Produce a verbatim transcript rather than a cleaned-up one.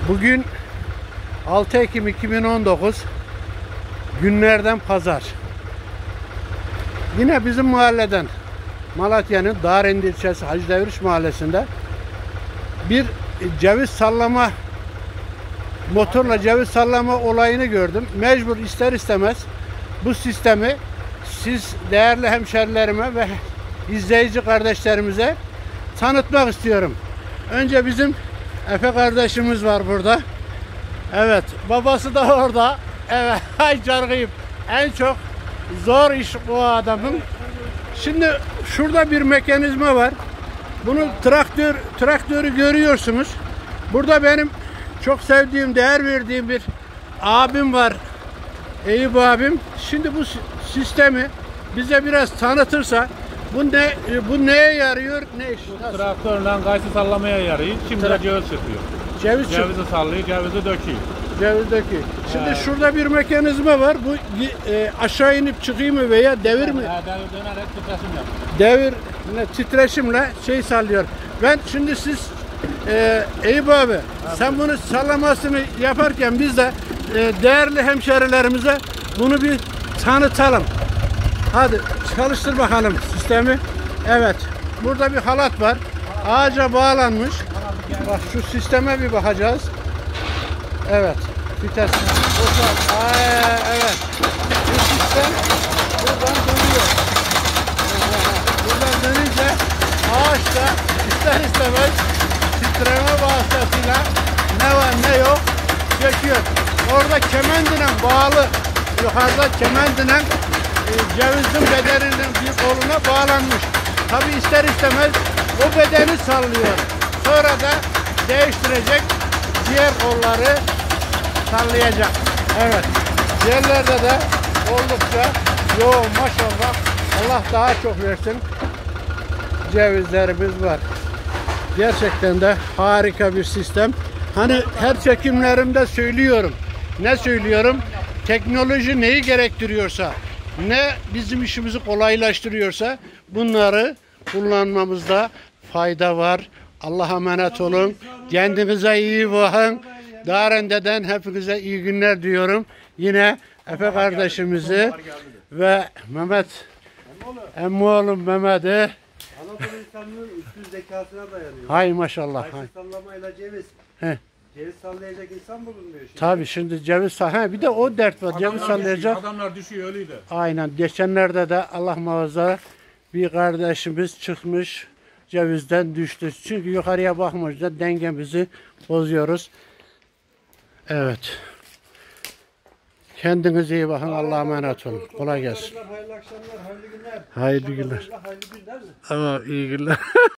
Bugün altı Ekim iki bin on dokuz, günlerden pazar. Yine bizim mahalleden, Malatya'nın Dağrendi ilçesi Hacı Devriş mahallesinde bir ceviz sallama, motorla ceviz sallama olayını gördüm. Mecbur ister istemez bu sistemi siz değerli hemşerilerime ve izleyici kardeşlerimize tanıtmak istiyorum. Önce bizim Efe kardeşimiz var burada. Evet, babası da orada. Evet, ay cargıyım. En çok zor iş bu adamın. Şimdi şurada bir mekanizma var. Bunu traktör traktörü görüyorsunuz. Burada benim çok sevdiğim, değer verdiğim bir abim var. Eyüp abim. Şimdi bu sistemi bize biraz tanıtırsa, bu ne, bu neye yarıyor, ne iş? Bu traktörle kayısı sallamaya yarıyor. Şimdi de ceviz çıkıyor. Ceviz çıkıyor. Cevizi sallıyor, cevizi döküyor. Ceviz döküyor. Şimdi Evet. şurada bir mekanizma var. Bu e, aşağı inip çıkıyor mu veya devir mi? Ha, devir dönerek titreşim yapıyor. Devir titreşimle şey sallıyor. Ben şimdi siz e, Eyüp abi, abi, sen bunu sallamasını yaparken biz de e, değerli hemşerilerimize bunu bir tanıtalım. Hadi çalıştır bakalım sistemi. Evet. Burada bir halat var. Ağaca bağlanmış. Bak şu sisteme bir bakacağız. Evet. Vites. Evet. Bu sistem buradan dönüyor. Buradan dönünce ağaç da ister istemez titreme vasıtasıyla ne var ne yok çekiyor. Orada kemendine bağlı, yukarıda kemendine e, cevizin bedeninin bir koluna bağlanmış. Tabi ister istemez o bedeni sallıyor. Sonra da değiştirecek, diğer kolları sallayacak. Evet. Diğerlerde de oldukça yoğun maşallah. Allah daha çok versin. Cevizlerimiz var. Gerçekten de harika bir sistem. Hani her çekimlerimde söylüyorum. Ne söylüyorum? Teknoloji neyi gerektiriyorsa, ne bizim işimizi kolaylaştırıyorsa bunları kullanmamızda fayda var. Allah'a emanet olun. Kendinize iyi bakın. Dağrende'den hepinize iyi günler diyorum. Yine Efe kardeşimizi ve Mehmet Emmoğlu Mehmet'i. Anadolu insanlığın üstün zekasına dayanıyor. Hay maşallah. Kayısı sallamayla ceviz. He. Ceviz sallayacak insan bulunmuyor şimdi. Tabii şimdi ceviz sall. Bir de o dert var. Ceviz sallayacak. Adamlar düşüyor öyleydi. Aynen. Geçenlerde de Allah muhafaza bir kardeşimiz çıkmış, cevizden düştü. Çünkü yukarıya bakmayınca dengemizi bozuyoruz. Evet. Kendinize iyi bakın. Allah'a emanet olun. Kolay gelsin. Hayırlı akşamlar, hayırlı günler. Hayırlı günler. Hayırlı günler mi? Ama iyi günler.